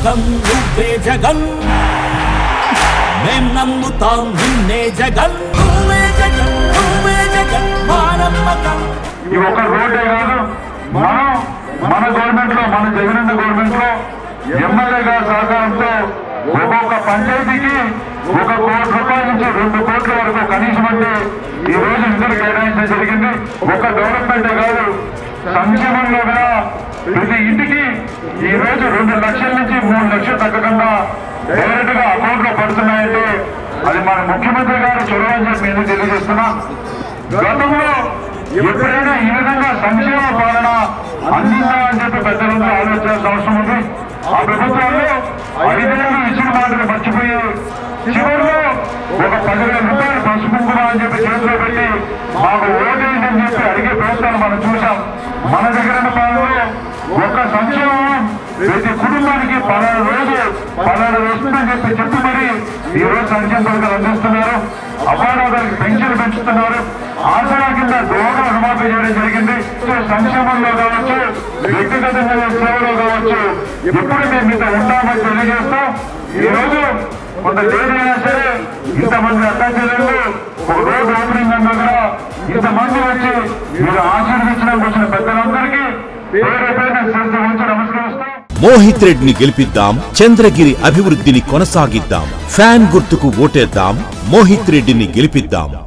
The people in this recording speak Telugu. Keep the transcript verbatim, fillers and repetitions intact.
నమ్మకం నువ్వే జగన్ మేం నమ్ముతాం నిన్నే జగన్ నువ్వే జగన్ నువ్వే జగన్ మా నమ్మకం ఈ ఒక రోడ్డే కాదు మనం మన గవర్నమెంట్ లో మన జగనన్న గవర్నమెంట్ లో ఎమ్మెల్యేగా సహకారంతో ఒక్కొక్క పంచాయతీకి ఒక కోటి రూపాయల నుంచి రెండు కోట్ల వరకు కనీసం అంటే ఈ రోజు నిధులు కేటాయించడం జరిగింది. ఒక డెవలప్మెంటే కాదు సంక్షేమంలో కూడా ప్రతి ఇంటికి ఈ రోజు రెండు లక్షల నుంచి మూడు లక్షలు తగ్గకుండా డైరెక్ట్ గా అకౌంట్ లో పడుతున్నాయంటే అది మన ముఖ్యమంత్రి గారు చొరవ అని చెప్పి నేను తెలియజేస్తున్నా. గతంలో ఎప్పుడైనా ఈ విధంగా సంక్షేమ పాలన అందిందా అని చెప్పి పెద్దలందరూ ఆలోచించాల్సిన అవసరం ఉంది. ఆ ప్రభుత్వాల్లో ఐదేళ్ళు ఇచ్చిన మాటలు మర్చిపోయి చివరిలో ఒక పదివేల రూపాయలు పసుపుకుందా అని చెప్పి చేతిలో పెట్టి మాకు ఓటేయండి అని చెప్పి అడిగే ప్రభుత్వాలు మనం చూసాం. మన దగ్గర పాలనలో ఒక సంక్షేమం ప్రతి కుటుంబానికి పలానా రోజు పలానా వస్తుందని చెప్పి చెప్పి మరి ఈ రోజు సంక్షేమ పథకాలు అందిస్తున్నారు. అపారాధానికి పెన్షన్ పెంచుతున్నారు. ఆసరా కింద దోహద రుణమాఫీ చేయడం జరిగింది. సంక్షేమంలో కావచ్చు, వ్యక్తిగతంగా సేవలో కావచ్చు, ఎప్పుడు మేము మీతో ఉంటామని తెలియజేస్తాం. ఈ రోజు కొంత లేట్ అయినా సరే ఇంతమంది అత్యాచారులు ఒక రోడ్డు ఓపెనింగ్ అన్నా కూడా ఇంతమంది వచ్చి మీరు ఆశీర్వదించడానికి వచ్చిన పెద్దలందరికీ పేరు పేరున శ్రద్ధ ఉంచి నమస్కరిస్తాం. మోహిత్ రెడ్డిని గెలిపిద్దాం, చంద్రగిరి అభివృద్ధిని కొనసాగిద్దాం. ఫ్యాన్ గుర్తుకు ఓటేద్దాం, మోహిత్ రెడ్డిని గెలిపిద్దాం.